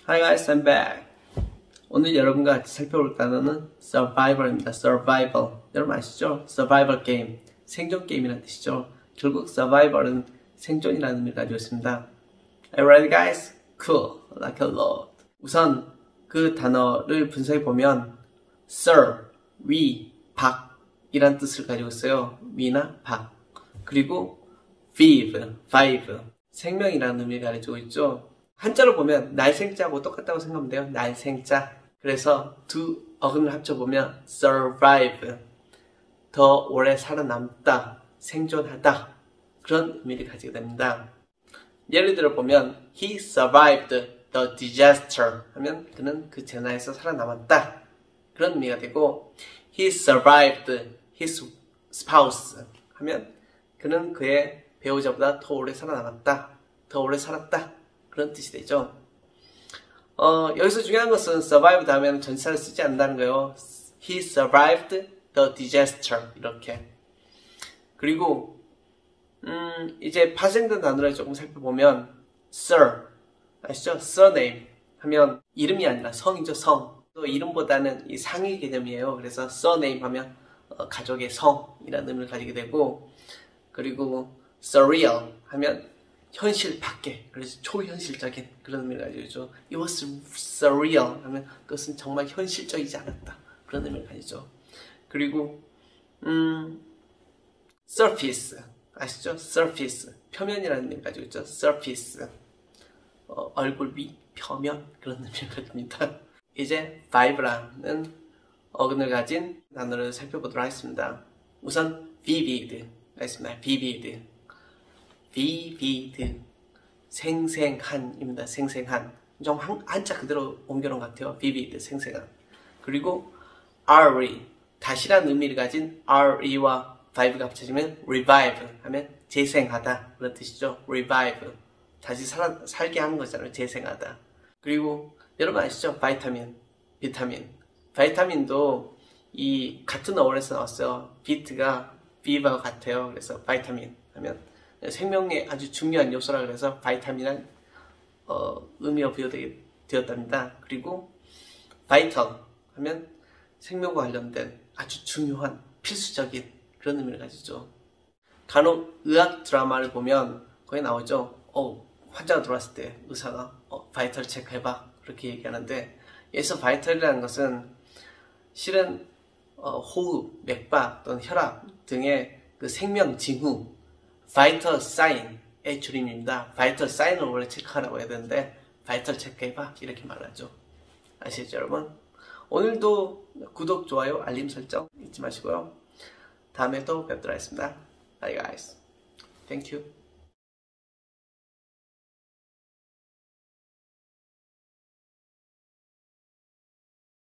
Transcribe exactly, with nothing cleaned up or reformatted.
Hi guys, I'm back. 오늘 여러분과 같이 살펴볼 단어는 survival입니다. survival. 여러분 아시죠? survival 게임. 생존 게임이라는 뜻이죠. 결국 survival은 생존이라는 의미를 가지고 있습니다. Are you ready guys? Cool. Like a lot. 우선 그 단어를 분석해 보면 sir, 위, 박 이란 뜻을 가지고 있어요. 위나 박. 그리고 vive, vive. 생명이라는 의미를 가지고 있죠. 한자로 보면 날생자하고 똑같다고 생각하면 돼요. 날생자. 그래서 두 어근을 합쳐보면 survive, 더 오래 살아남다, 생존하다 그런 의미를 가지게 됩니다. 예를 들어 보면 he survived the disaster 하면 그는 그 재난에서 살아남았다 그런 의미가 되고 he survived his spouse 하면 그는 그의 배우자보다 더 오래 살아남았다, 더 오래 살았다 그런 뜻이 되죠. 어, 여기서 중요한 것은 survive 다음에는 전치사를 쓰지 않는다는 거예요. He survived the disaster 이렇게. 그리고 음, 이제 파생된 단어를 조금 살펴보면 sir 아시죠? surname 하면 이름이 아니라 성이죠. 성. 또 이름보다는 이 상위 개념이에요. 그래서 surname 하면 어, 가족의 성이라는 의미를 가지게 되고, 그리고 surreal 하면 현실 밖에, 그래서 초현실적인 그런 의미를 가지고 있죠. It was surreal 하면 그것은 정말 현실적이지 않았다 그런 의미를 가지죠. 그리고 음, surface 아시죠? surface 표면이라는 의미를 가지고 있죠. surface 어, 얼굴 위 표면 그런 의미를 가집니다. 이제 vive라는 어근을 가진 단어를 살펴보도록 하겠습니다. 우선 vivid 있습니다. vivid vivid 생생한입니다. 생생한. 좀 한, 한자 그대로 옮겨놓은 것 같아요. vivid 생생한. 그리고 re 다시라는 의미를 가진 re와 vive가 합쳐지면 revive 하면 재생하다 그런 뜻이죠. revive 다시 살아, 살게 하는 거잖아요. 재생하다. 그리고 여러분 아시죠? 바이타민, 비타민. 바이타민도 이 같은 어원에서 나왔어요. 비트가 비와 같아요. 그래서 바이타민 하면 생명의 아주 중요한 요소라 그래서 바이타민은 어, 의미가 부여되었답니다. 그리고 바이털 하면 생명과 관련된 아주 중요한 필수적인 그런 의미를 가지죠. 간혹 의학 드라마를 보면 거기 나오죠. 어, 환자가 들어왔을 때 의사가 어, 바이털 체크해봐 그렇게 얘기하는데, 여기서 바이털이라는 것은 실은 어, 호흡, 맥박 또는 혈압 등의 그 생명 징후 vital sign의 줄임입니다. vital sign을 원래 체크하라고 해야 되는데 vital 체크해봐 이렇게 말하죠. 아시죠 여러분? 오늘도 구독, 좋아요, 알림 설정 잊지 마시고요. 다음에 또 뵙도록 하겠습니다. Bye guys. Thank you.